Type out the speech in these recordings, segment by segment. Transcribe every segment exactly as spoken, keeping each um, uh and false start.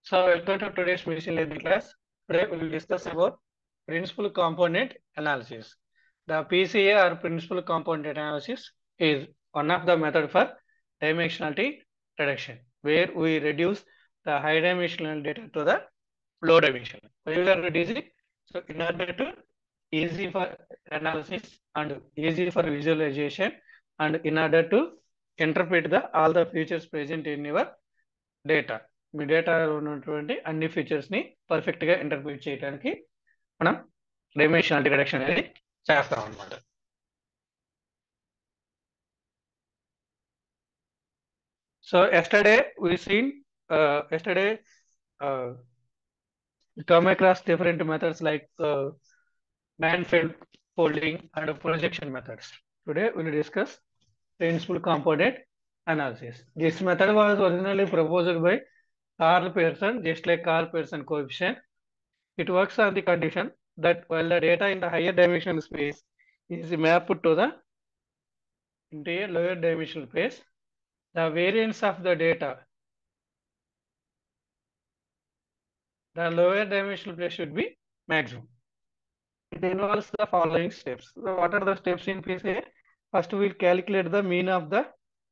So welcome to today's machine learning class. Today we will discuss about principal component analysis. The P C A or principal component analysis is one of the method for dimensionality reduction, where we reduce the high dimensional data to the low dimensional. Why we are reducing? So in order to easy for analysis and easy for visualization, and in order to interpret the all the features present in your data మీ data ఉన్నటువంటి అన్ని features ని perfect గా interpret చేయడానికి మనం dimensionality reduction అనేది చేస్తాం అన్నమాట. So yesterday we seen yesterday come across different methods like uh, manifold folding and projection methods. Today we will discuss principal component analysis. This method was originally proposed by Carl Pearson, just like Carl Pearson coefficient. It works on the condition that while the data in the higher dimensional space is mapped to the into a lower dimensional space, the variance of the data, the lower dimensional space should be maximum. It involves the following steps. So what are the steps in P C A? First, we will calculate the mean of the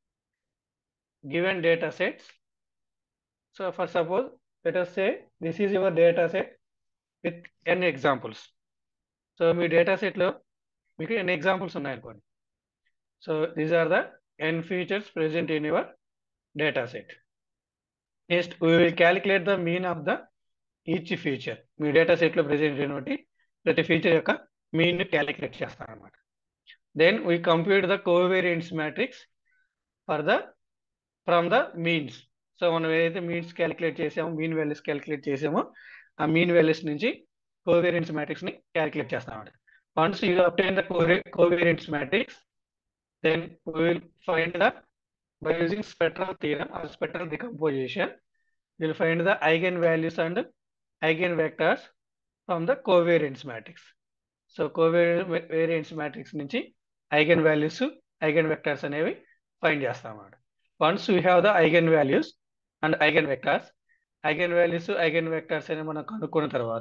given data sets. So for suppose, let us say this is your data set with n examples. So మీ data set లో మీకు n examples ఉన్నాయనుకోండి. So these are the n features present in your data set. Next, we will calculate the mean of the each feature. Me data set లో present అయినటువంటి ప్రతి feature యొక్క mean ని calculate చేస్తాం అన్నమాట. Then we compute the covariance matrix for the from the means. So మనం ఏదైతే means calculate చేసామో మీన్ వాల్యూస్ క్యాలిక్యులేట్ చేసామో ఆ మీన్ వాల్యూస్ నుంచి కోవేరియన్స్ మ్యాట్రిక్స్ ని క్యాలిక్యులేట్ చేస్తామండి. Once you obtain the covariance matrix, then we will find the by using spectral theorem or spectral decomposition will find the eigen values and eigen vectors from the covariance matrix. So covariance matrix నుంచి eigen values eigen vectors అనేవి find చేస్తామన్నమాట. Once we have the eigenvalues and eigenvectors, eigenvalues eigenvectors అని మనం కనుక్కున్న తర్వాత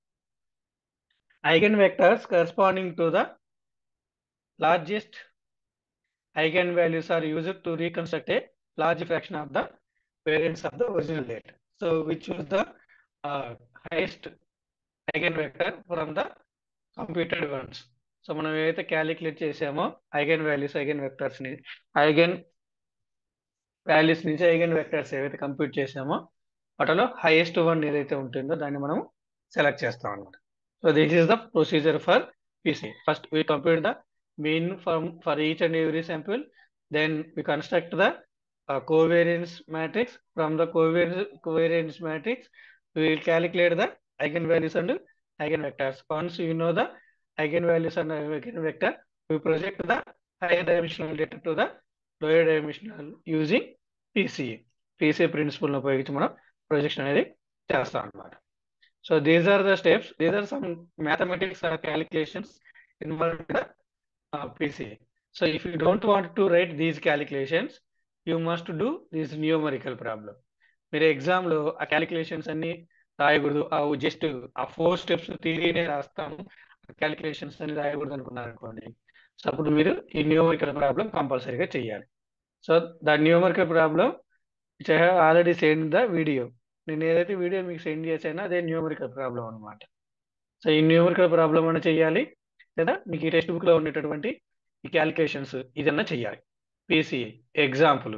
eigenvectors corresponding to the largest eigenvalues are used to reconstruct a large fraction of the variance of the original data. So we choose the uh, highest eigenvector from the computed ones. So మనం ఏదైతే calculate చేసామో eigen values eigen vectors ని eigen values నుంచి eigen vectors ఏవైతే compute చేసామో వాటిలో highest one ఏదైతే ఉంటుందో దాన్ని మనం సెలెక్ట్ చేస్తాం అనమాట. So this is the procedure for PC. First we compute the mean for for each and every sample, then we construct the covariance matrix. From the covariance covariance matrix we will calculate the eigen values and eigen vectors. Once you know the eigen values and eigen vector, we project the higher dimensional data to the lower dimensional using PCA. PCA ప్రిన్సిపల్ని ఉపయోగించి మనం projection అనేది చేస్తాం అన్నమాట. So these are the steps, these are some mathematics or calculations involved in the PCA. So if you don't want to write these calculations, you must do these numerical problem. మీరు ఎగ్జామ్లో ఆ calculations అన్ని రాయకూడదు, ఆ just ఆ four steps థియరీనే రాస్తాము, calculations అన్ని రాయకూడదు అనుకున్నారు అనుకోండి. సో అప్పుడు మీరు ఈ న్యూమరికల్ ప్రాబ్లం కంపల్సరీగా చేయాలి. So the numerical problem which I have already send the video, నేను ఏదైతే వీడియో మీకు సెండ్ చేశానో అదే న్యూమరికల్ ప్రాబ్లం అనమాట. సో ఈ న్యూమరికల్ ప్రాబ్లం అన్న చేయాలి, లేదా మీకు ఈ టెక్స్ట్ బుక్లో ఉండేటటువంటి ఈ క్యాలిక్యులేషన్స్ ఇదన్నా చేయాలి. పీసీఏ ఎగ్జాంపుల్,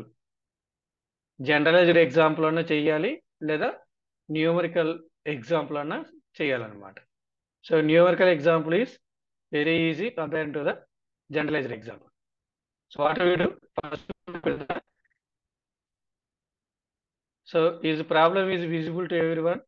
జనరలైజ్డ్ ఎగ్జాంపుల్ అన్నా చేయాలి, లేదా న్యూమరికల్ ఎగ్జాంపుల్ అన్నా చేయాలన్నమాట. So numerical example is very easy compare to the generalized example. So what do we do? First, so is the problem is visible to everyone?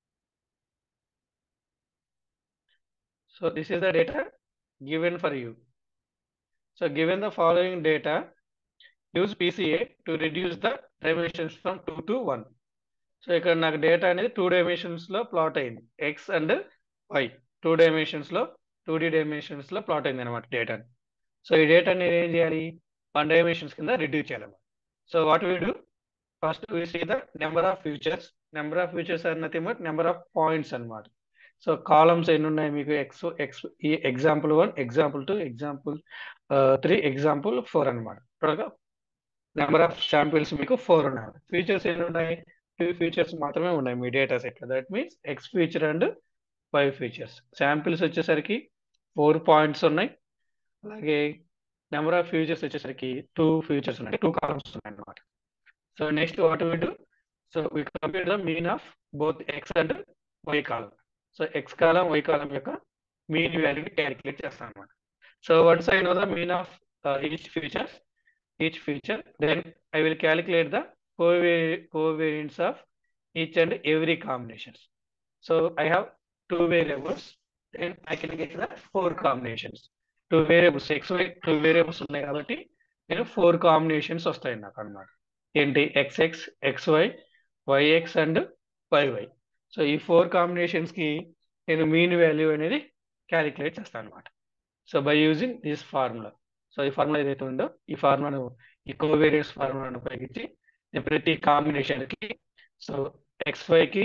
So this is the data given for you. So given the following data, use P C A to reduce the dimensions from two to one. So ఇక్కడ నాకు data అనేది two dimensions లో plot అయింది, X and Y two dimensions లో two D dimensions లో plot అయింది అనమాట data. So ఈ డేటా నేను ఏం చేయాలి, వన్ డైమెన్షన్స్ కింద రిడ్యూస్ చేయాలన్నమాట. So what we do, first we see the number of features. Number of features are nothing but number of points అన్నమాట. సో కాలమ్స్ ఎన్ని ఉన్నాయి మీకు ఎక్స్ ఎక్స్ ఈ example one example two example three example four అనమాట. టోటల్గా number of samples మీకు four ఉన్నాయి. Features ఎన్ని ఉన్నాయి? టూ ఫీచర్స్ మాత్రమే ఉన్నాయి మీ డేటా సెట్లో. That means X feature and Y features. Samples వచ్చేసరికి ఫోర్ పాయింట్స్ ఉన్నాయి. అలాగే నెంబర్ ఆఫ్ ఫీచర్స్ వచ్చేసరికి టూ ఫీచర్స్ ఉన్నాయి, టూ కాలమ్స్ ఉన్నాయి అనమాట. So next what we do, so we compute the mean of both X and Y column. So X column Y column యొక్క mean వాల్యూని calculate చేస్తాం అనమాట. So once I know the mean of each feature each feature then I will calculate the covariance of each and every combinations. So I have two variables, then I can get the four combinations. Two variables x y two variables ఉన్నాయి కాబట్టి నేను four combinations వస్తాయి నాకు అన్నమాట. ఏంటి? X X, X Y, Y X and Y Y. So ఈ four combinations కి నేను మీన్ వాల్యూ అనేది క్యాలిక్యులేట్ చేస్తాను అనమాట. So by using this formula. So ఈ ఫార్ములా ఏదైతే ఉందో ఈ ఫార్ములాను ఈ కోవేరియన్స్ ఫార్ములాను ఉపయోగించి ప్రతి కాంబినేషన్ కి, సో ఎక్స్వైకి,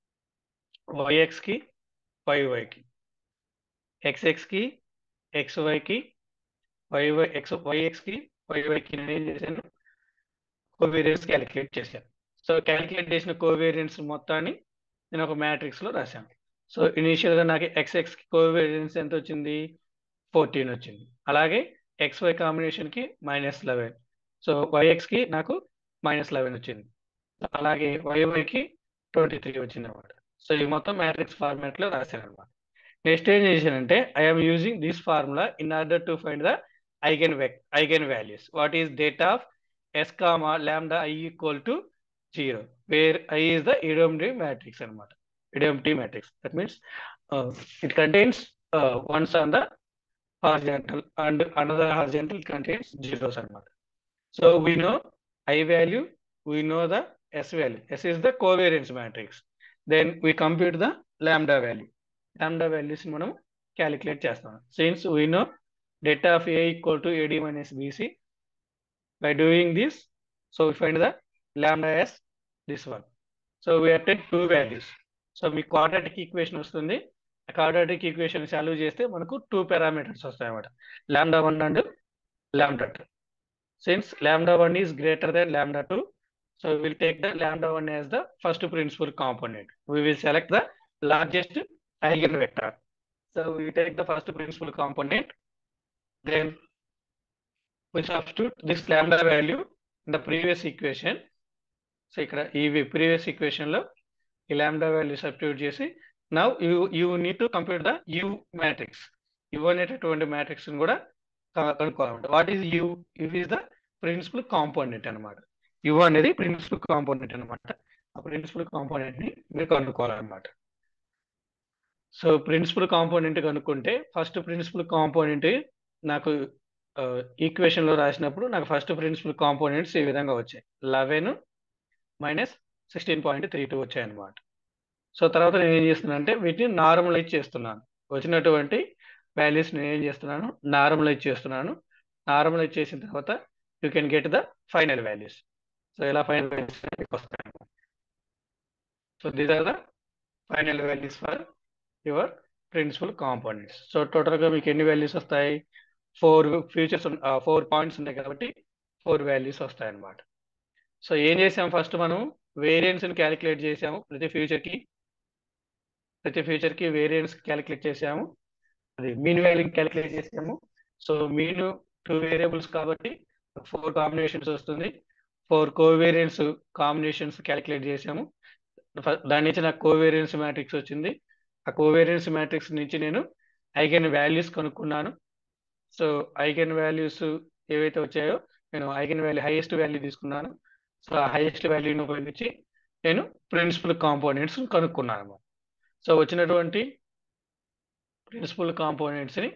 వైఎక్స్కి, వైవైకి, ఎక్స్ఎక్స్కి, ఎక్స్వైకి, వైవై ఎక్స్ వైఎక్స్కి, వైవైకి నేను ఏం చేశాను? కోవేరియన్స్ క్యాలిక్యులేట్ చేశాను. సో క్యాలిక్యులేట్ చేసిన కోవేరియన్స్ మొత్తాన్ని నేను ఒక మ్యాట్రిక్స్లో రాశాను. సో ఇనీషియల్గా నాకు ఎక్స్ఎక్స్కి కోవేరియన్స్ ఎంత వచ్చింది? ఫోర్టీన్ వచ్చింది. అలాగే ఎక్స్వై కాంబినేషన్కి మైనస్ లెవెన్. సో వైఎక్స్కి నాకు మైనస్ లెవెన్ వచ్చింది. అలాగే వైవైకి ట్వంటీ త్రీ వచ్చింది అనమాట. సో ఈ మొత్తం మ్యాట్రిక్స్ ఫార్మాట్లో రాశాను అనమాట. నెక్స్ట్ ఏం చేశానంటే I'm using this formula in order to find the eigen vec eigen values. What is data of S comma lambda I equal to zero, where I is the identity matrix అనమాట. Identity matrix that means it contains ones on the horizontal and another horizontal contains zeros అనమాట. So we know I value, we know the S value. S is the covariance matrix. Then we compute the lambda value. Lambda values మనం calculate చేస్తాం. Since we know data of A equal to A D minus B C, by doing this, so we find the lambda as this one. So we obtain two values. So మీ quadratic equation వస్తుంది. Quadratic equation solve చేస్తే మనకు two parameters వస్తాయి అన్నమాట, lambda one and lambda two. Since lambda one is greater than lambda two, so will take the lambda one as the first principal component. We will select the largest eigenvector. So we take the first principal component, then we substitute this lambda value in the previous equation. So ఇక్కడ ఈ previous equation లో ఈ lambda value substitute చేసి now you you need to compute the U matrix. U అనేటటువంటి matrix ని కూడా కనుక్కోవాలన్నమాట. What is U? U is the principal component అన్నమాట. U అనేది ప్రిన్సిపల్ కాంపోనెంట్ అన్నమాట. ఆ ప్రిన్సిపల్ కాంపోనెంట్ ని మీరు కనుక్కోవాలన్నమాట. సో ప్రిన్సిపల్ కాంపోనెంట్ కనుక్కుంటే ఫస్ట్ ప్రిన్సిపల్ కాంపోనెంట్ నాకు ఈక్వేషన్ లో రాసినప్పుడు నాకు ఫస్ట్ ప్రిన్సిపల్ కాంపోనెంట్స్ ఈ విధంగా వచ్చాయి, eleven minus sixteen point three two వచ్చాయి అన్నమాట. సో తర్వాత నేను ఏం చేస్తున్నాను అంటే వీటిని నార్మలైజ్ చేస్తున్నాను. వచ్చినటువంటి వాల్యూస్ నేను ఏం చేస్తున్నాను? నార్మలైజ్ చేస్తున్నాను. నార్మలైజ్ చేసిన తర్వాత you can get the final values. So ఇలా ఫైనల్ వాల్యూస్ వస్తాయి. So these are the final values for your principal components. So టోటల్గా మీకు ఎన్ని వాల్యూస్ వస్తాయి? ఫోర్ ఫ్యూచర్స్ ఫోర్ పాయింట్స్ ఉన్నాయి కాబట్టి ఫోర్ వాల్యూస్ వస్తాయి అన్నమాట. సో ఏం చేసాము? ఫస్ట్ మనం వేరియన్స్ని క్యాలిక్యులేట్ చేసాము. ప్రతి ఫ్యూచర్కి ప్రతి ఫ్యూచర్కి వేరియన్స్ క్యాలిక్యులేట్ చేసాము. అది మీన్ వాల్యూ క్యాలిక్యులేట్ చేసాము. సో మీన్ టూ వేరియబుల్స్ కాబట్టి ఫోర్ కాంబినేషన్స్ వస్తుంది. ఫోర్ కోవేరియన్స్ కాంబినేషన్స్ క్యాలిక్యులేట్ చేసాము. దాని నుంచి నాకు కోవేరియన్స్ మ్యాట్రిక్స్ వచ్చింది. ఆ కోవేరియన్స్ మ్యాట్రిక్స్ నుంచి నేను ఐగెన్ వాల్యూస్ కనుక్కున్నాను. సో ఐగెన్ వాల్యూస్ ఏవైతే వచ్చాయో నేను ఐగెన్ వాల్యూ హైయెస్ట్ వాల్యూ తీసుకున్నాను. సో ఆ హైయెస్ట్ వాల్యూని ఉపయోగించి నేను ప్రిన్సిపల్ కాంపోనెంట్స్ కనుక్కున్నాను. సో వచ్చినటువంటి ప్రిన్సిపల్ కాంపోనెంట్స్ని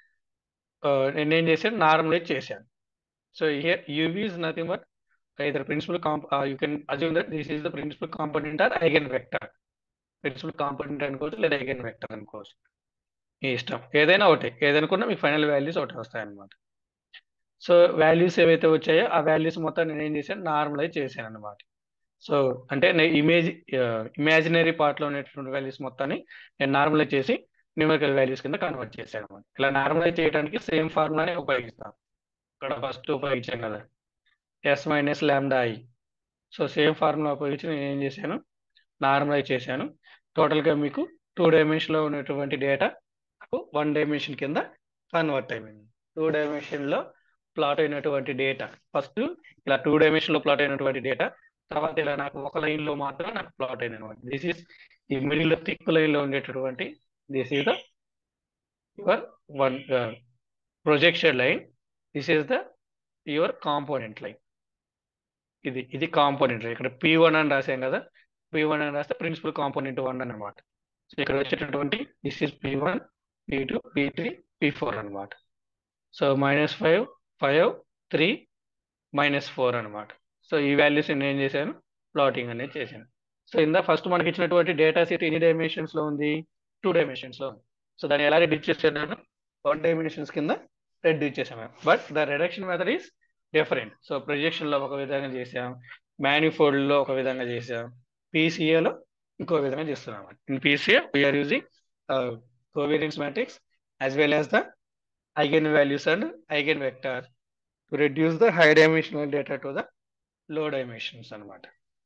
నేనేం చేశాను? నార్మలైజ్ చేశాను. So here U is nothing but either principal comp uh, you can assume that this is the principal component or eigenvector. Principal component అనుకోవచ్చు లేదా ఐగెన్ వెక్టర్ అనుకోవచ్చు, మీ ఇష్టం. ఏదైనా ఒకటి ఏదనుకున్నా మీకు ఫైనల్ వాల్యూస్ ఒకటి వస్తాయి అన్నమాట. సో వాల్యూస్ ఏవైతే వచ్చాయో ఆ వాల్యూస్ మొత్తం నేను ఏం చేశాను? నార్మలైజ్ చేశాను అనమాట. సో అంటే నేను ఇమేజ్ ఇమాజినరీ పార్ట్లో ఉన్నటువంటి వాల్యూస్ మొత్తాన్ని నేను నార్మలైజ్ చేసి న్యూమరికల్ వాల్యూస్ కింద కన్వర్ట్ చేశాను అనమాట. ఇలా నార్మలైజ్ చేయడానికి సేమ్ ఫార్ములానే ఉపయోగిస్తాం. ఇక్కడ ఫస్ట్ ఉపయోగించాం కదా S minus lambda I. So same formula ఉపయోగించి నేను ఏం చేశాను, నార్మలైజ్ చేశాను. టోటల్గా మీకు టూ డైమెన్షన్లో ఉన్నటువంటి డేటా వన్ డైమెన్షన్ కింద కన్వర్ట్ అయిపోయింది. టూ డైమెన్షన్లో ప్లాట్ అయినటువంటి డేటా ఫస్ట్ ఇలా టూ డైమెన్షన్లో ప్లాట్ అయినటువంటి డేటా, తర్వాత ఇలా నాకు ఒక లైన్లో మాత్రం నాకు ప్లాట్ అయింది అనమాట. దిస్ ఈస్ ఈ మిడిల్లో థిక్ లైన్లో ఉండేటటువంటి this is the your one projection line, this is the your component line. ఇది ఇది కాంపోనెంట్ లైన్. ఇక్కడ పీ వన్ అని రాసాం కదా, పీ వన్ అని రాస్తే ప్రిన్సిపల్ కాంపోనెంట్ వన్ అనమాట. సో ఇక్కడ వచ్చేటటువంటి this is P one, P two, P three, P four అనమాట. So minus five, five, three, minus four అనమాట. సో ఈ వాల్యూస్ నేను ఏం చేశాను, ప్లాటింగ్ అనేది చేశాను. సో ఇందా ఫస్ట్ మనకి ఇచ్చినటువంటి డేటా సెట్ ఎన్ని డైమెన్షన్స్ లో ఉంది, టూ డైమెన్షన్స్ లో ఉంది. సో దాన్ని ఎలా రెడ్యూస్ చేశాను, వన్ డైమెన్షన్స్ కింద రెడ్యూస్ చేసాము. But the reduction method is different. So projection లో ఒక విధంగా చేసాం, మ్యానిఫోల్డ్ లో ఒక విధంగా చేసాం, పీసీఏలో ఇంకో విధంగా చేస్తున్నాం. In PCA we are using covariance matrix as well as the eigen values and eigen vector to reduce the high dimensional data to the low dimensions anamata.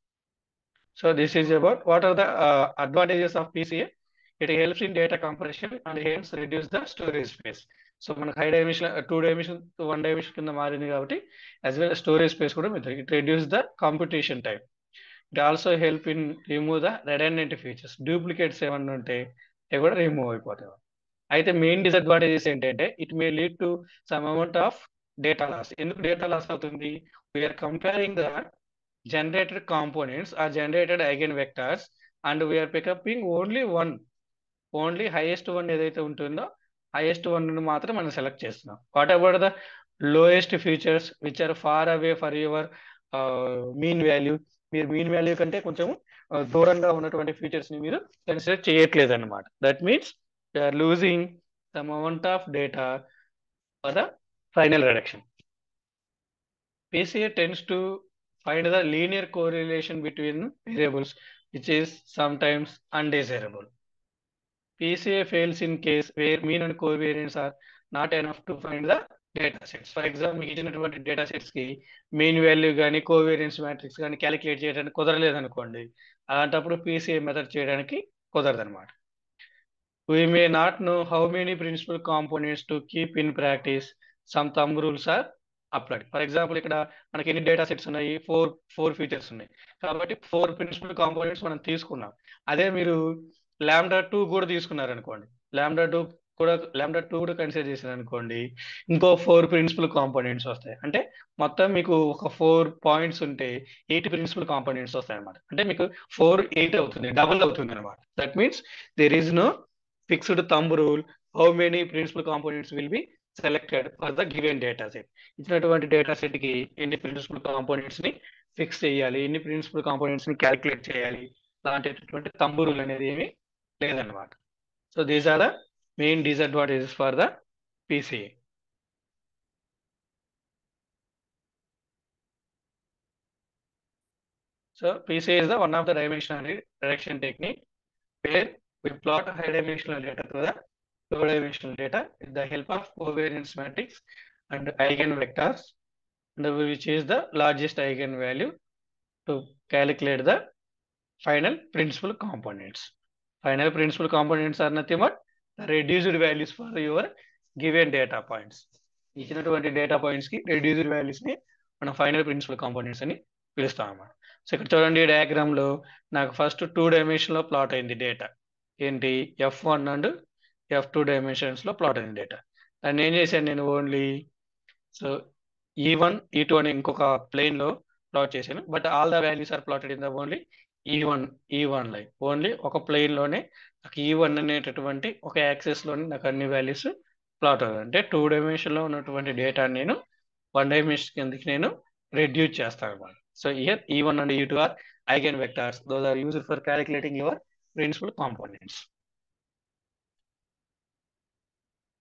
So this is about what are the uh, advantages of P C A. It helps in data compression and hence reduce the storage space. So మనకు high dimension two dimension to one dimension కింద మారింది కాబట్టి as well as storage space కూడా method. It reduce the computation time. It also help in remove the redundant features. Duplicates ఏమన్నా ఉంటే అవి కూడా remove అయిపోతాయి. అయితే మెయిన్ డిసడ్వాంటేజెస్ ఏంటంటే it may lead to some amount of data loss. ఎందుకు data loss అవుతుంది, we are comparing the generated components or generated eigen vectors and we are picking only one, only highest one ఏదైతే ఉంటుందో highest one మాత్రం మనం select చేస్తున్నాం. What about the lowest features which are far away for your mean value, మీరు mean value కంటే కొంచెం దూరంగా ఉన్నటువంటి ఫీచర్స్ ని మీరు కన్సిడర్ చేయట్లేదు అనమాట. That means we are losing some amount of data for the final reduction. P C A tends to find the linear correlation between variables which is sometimes undesirable. P C A fails in case where mean and covariance are not enough to find the data sets. For example, మీకు ఇచ్చినటువంటి data sets కి main value కానీ covariance matrix కానీ calculate చేయడానికి కుదరలేదు అనుకోండి, అలాంటప్పుడు P C A method చేయడానికి కుదరదు అనమాట. We may not know how many principal components to keep in practice. Some thumb rules are applied. For example, ఇక్కడ మనకి ఎన్ని డేటా సెట్స్ ఉన్నాయి, ఫోర్ ఫోర్ ఫీచర్స్ ఉన్నాయి కాబట్టి ఫోర్ ప్రిన్సిపల్ కాంపోనెంట్స్ మనం తీసుకున్నాం. అదే మీరు ల్యాండా టూ కూడా తీసుకున్నారు అనుకోండి, ల్యాండా టూ కూడా ల్యాండా టూ కూడా కన్సిడర్ చేశారు అనుకోండి, ఇంకో ఫోర్ ప్రిన్సిపల్ కాంపోనెంట్స్ వస్తాయి. అంటే మొత్తం మీకు ఒక ఫోర్ పాయింట్స్ ఉంటే ఎయిట్ ప్రిన్సిపల్ కాంపోనెంట్స్ వస్తాయి అనమాట. అంటే మీకు ఫోర్ ఎయిట్ అవుతుంది, డబుల్ అవుతుంది అనమాట. That means there is no fixed thumb rule how many principal components will be selected for the given data set. ఇచ్చినటువంటి డేటా సెట్ కి ఎన్ని ప్రిన్సిపల్ కాంపోనెంట్స్ ని ఫిక్స్ చేయాలి, ఎన్ని ప్రిన్సిపల్ కాంపోనెంట్స్ ని క్యాలిక్యులేట్ చేయాలి, అలాంటిటువంటి థంబ్ రూల్ అనేది ఏమి లేదన్నమాట. So these are the main disadvantages for the P C A. So P C A is the one of the dimensional reduction technique where we plot high dimensional data to the low dimensional data with the help of covariance matrix and eigenvectors, and which is the largest eigenvalue to calculate the final principal components. Final principal components are nothing but the reduced values for your given data points. ఇచ్చినటువంటి data points కి reduced values ని మనం final principal components అని పిలుస్తాం అన్నమాట. So ఇక్కడ చూడండి diagram లో నాకు ఫస్ట్ టూ డైమెన్షన్ లో ప్లాట్ అయింది డేటా. ఏంటి, F one and F two dimensions లో ప్లాట్ అయిన డేటా. దాన్ని ఏం చేశాను నేను, ఓన్లీ సో ఈ వన్ ఈ టూ అని ఇంకొక ప్లేన్ లో ప్లాట్ చేశాను. But all the values are plotted in the only ఈ వన్ ఈ వన్ లైన్. ఓన్లీ ఒక ప్లేన్ లోనే నాకు ఈ వన్ అనేటటువంటి ఒక యాక్సెస్ లోనే నాకు అన్ని వాల్యూస్ ప్లాట్ అవుతాయి. అంటే టూ డైమెన్షన్ లో ఉన్నటువంటి డేటా నేను వన్ డైమెన్షన్ కిందకి నేను రెడ్యూస్ చేస్తాను అనమాట. సో ఇయర్ ఈ వన్ అండ్ ఈ two are eigen vectors. Those are used for calculating your principal components.